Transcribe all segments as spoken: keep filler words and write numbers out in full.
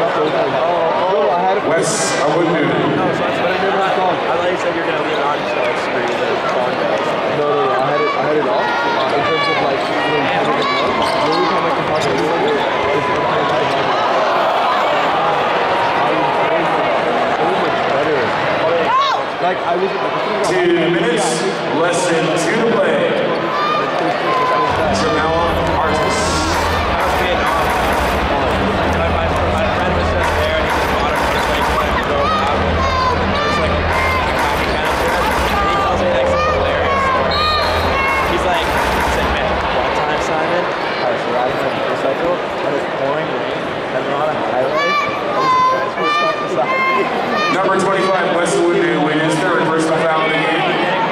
Wes, I wouldn't do that. No, so that's what I remember that song. I thought you said you were going to leave it on, so I screwed the song down. No, no, no, I had it, I had it off in terms of like, you know, having it on. The only time I can talk to anyone is if I'm trying to talk. Like I was like, two minutes, less than two to play. So now on artists. That was Vietnam. My, my, my friend was just there and he just bought a motorcycle and drove out with the motorcycle backpacking kind of trip. And he tells me like some hilarious stories. He's like, he said, man, one time Simon, I was riding my motorcycle and it was pouring rain and we're on a highway and these guys were stuck beside me. Number twenty-five, Westwood Newman is third personal foul of the game.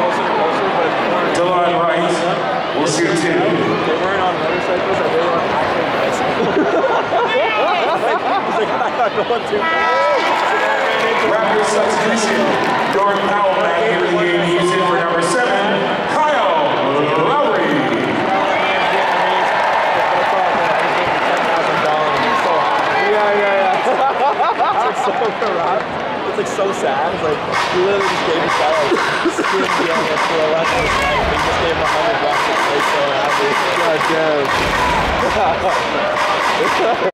Dylan Wright will shoot two. They weren't on motorcycles, they were on actual bicycles. He's like, I'm not going too fast. Raptors substitution. Jordan Powell back into the game. He's in for number seven, Kyle Lowry. Yeah, yeah, yeah. It's like so corrupt. It's like so sad. It's like he literally just gave us that like skin deal for a left of his life. He just gave him a hundred bucks and he's so happy. God damn.